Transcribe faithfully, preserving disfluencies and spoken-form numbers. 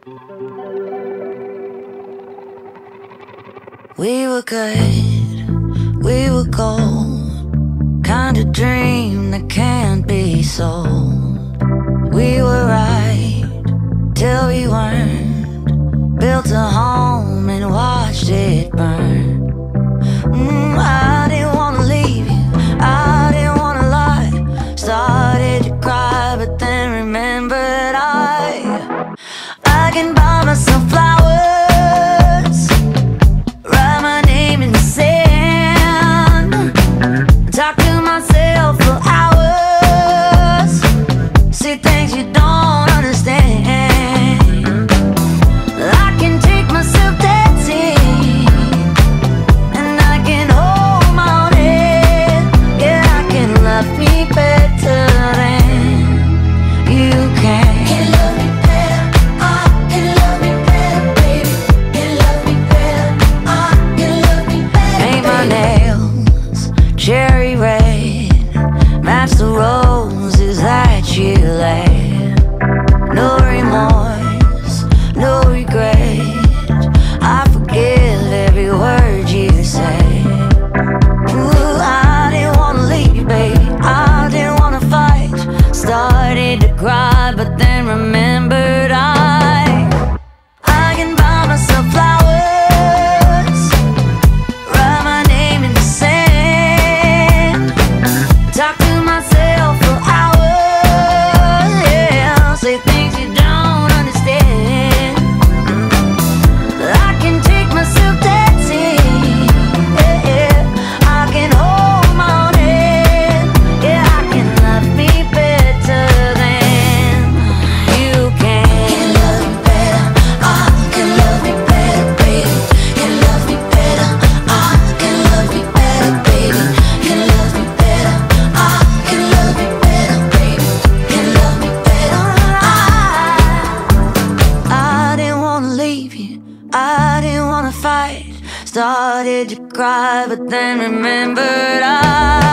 We were good, we were gold, kind of dream that can't be sold. We were right till we weren't, built a home and watched it burn. mm, I didn't wanna leave you, I didn't wanna lie. Started to cry but then remembered I I can buy myself flowers, talk to myself for hours, see things you don't understand. I can take myself dancing, and I can hold my own head. Yeah, I can love me better than you can. Can love me better, I can love me better, baby. Can love me better, I can love me better. Paint my nails cherry red, match the roses that you laid. No remorse, no regret, I forgive every word you say. Ooh, I didn't wanna leave you, baby, I didn't wanna fight. Started to cry but then remembered I I can buy myself flowers, write my name in the sand, talk to myself for hours, yeah, say things you don't understand. I can take myself dancing, yeah, yeah. I can hold my own head, yeah, I can love me better than you can. Can love me better, I can love me better, baby. Can love me better, I can love me better, baby. Can love me better, I can love me better, baby. Can love me better, I I didn't wanna leave you, I didn't wanna fight. Started to cry but then remembered I